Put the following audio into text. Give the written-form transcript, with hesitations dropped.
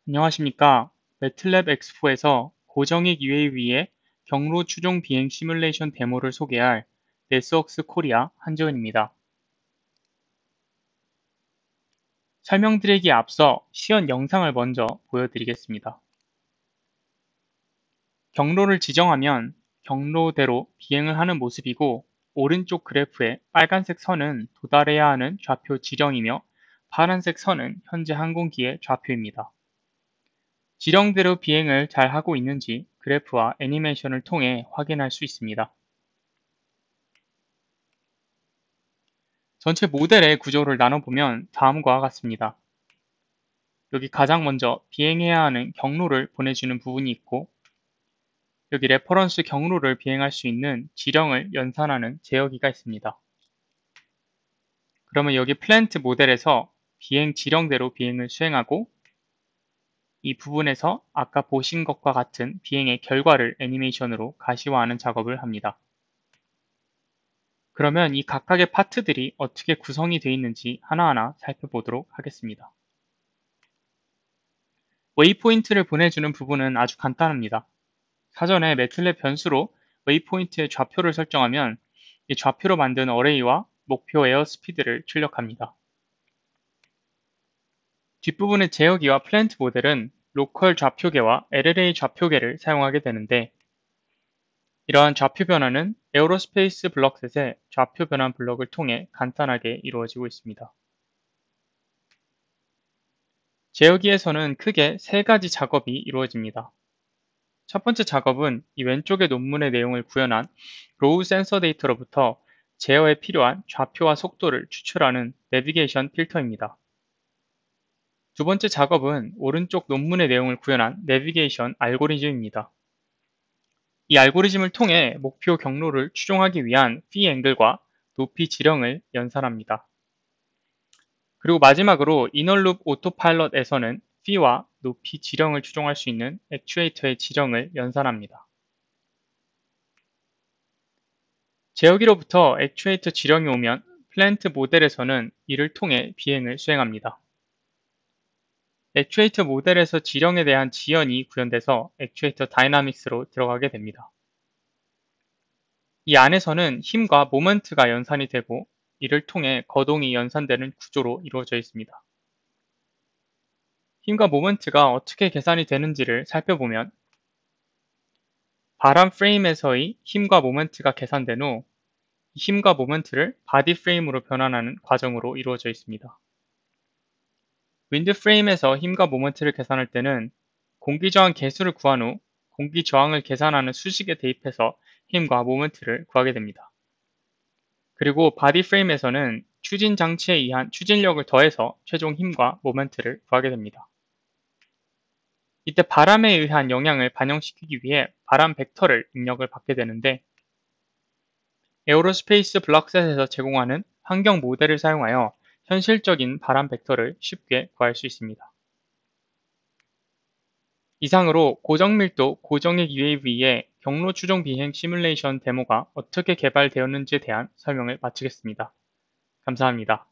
안녕하십니까. 매틀랩 엑스포에서 고정익 UAV의 경로 추종 비행 시뮬레이션 데모를 소개할 네스웍스 코리아 한지원입니다. 설명드리기에 앞서 시연 영상을 먼저 보여드리겠습니다. 경로를 지정하면 경로대로 비행을 하는 모습이고, 오른쪽 그래프의 빨간색 선은 도달해야 하는 좌표 지령이며 파란색 선은 현재 항공기의 좌표입니다. 지령대로 비행을 잘 하고 있는지 그래프와 애니메이션을 통해 확인할 수 있습니다. 전체 모델의 구조를 나눠보면 다음과 같습니다. 여기 가장 먼저 비행해야 하는 경로를 보내주는 부분이 있고, 여기 레퍼런스 경로를 비행할 수 있는 지령을 연산하는 제어기가 있습니다. 그러면 여기 플랜트 모델에서 비행 지령대로 비행을 수행하고, 이 부분에서 아까 보신 것과 같은 비행의 결과를 애니메이션으로 가시화하는 작업을 합니다. 그러면 이 각각의 파트들이 어떻게 구성이 되어 있는지 하나하나 살펴보도록 하겠습니다. 웨이포인트를 보내주는 부분은 아주 간단합니다. 사전에 매틀랩 변수로 웨이포인트의 좌표를 설정하면 이 좌표로 만든 어레이와 목표 에어스피드를 출력합니다. 뒷부분의 제어기와 플랜트 모델은 로컬 좌표계와 LLA 좌표계를 사용하게 되는데, 이러한 좌표 변화는 에어로스페이스 블럭셋의 좌표 변환 블럭을 통해 간단하게 이루어지고 있습니다. 제어기에서는 크게 세 가지 작업이 이루어집니다. 첫 번째 작업은 이 왼쪽의 논문의 내용을 구현한 로우 센서 데이터로부터 제어에 필요한 좌표와 속도를 추출하는 내비게이션 필터입니다. 두 번째 작업은 오른쪽 논문의 내용을 구현한 내비게이션 알고리즘입니다. 이 알고리즘을 통해 목표 경로를 추종하기 위한 phi 앵글과 높이 지령을 연산합니다. 그리고 마지막으로 이너룹 오토파일럿에서는 phi와 높이 지령을 추종할 수 있는 액추에이터의 지령을 연산합니다. 제어기로부터 액추에이터 지령이 오면 플랜트 모델에서는 이를 통해 비행을 수행합니다. 액추에이터 모델에서 지령에 대한 지연이 구현돼서 액추에이터 다이나믹스로 들어가게 됩니다. 이 안에서는 힘과 모먼트가 연산이 되고, 이를 통해 거동이 연산되는 구조로 이루어져 있습니다. 힘과 모먼트가 어떻게 계산이 되는지를 살펴보면, 바람 프레임에서의 힘과 모먼트가 계산된 후 힘과 모먼트를 바디 프레임으로 변환하는 과정으로 이루어져 있습니다. 윈드 프레임에서 힘과 모먼트를 계산할 때는 공기저항 계수를 구한 후 공기저항을 계산하는 수식에 대입해서 힘과 모먼트를 구하게 됩니다. 그리고 바디 프레임에서는 추진 장치에 의한 추진력을 더해서 최종 힘과 모먼트를 구하게 됩니다. 이때 바람에 의한 영향을 반영시키기 위해 바람 벡터를 입력을 받게 되는데, 에어로스페이스 블럭셋에서 제공하는 환경 모델을 사용하여 현실적인 바람 벡터를 쉽게 구할 수 있습니다. 이상으로 고정밀도 고정익 UAV의 경로 추종 비행 시뮬레이션 데모가 어떻게 개발되었는지에 대한 설명을 마치겠습니다. 감사합니다.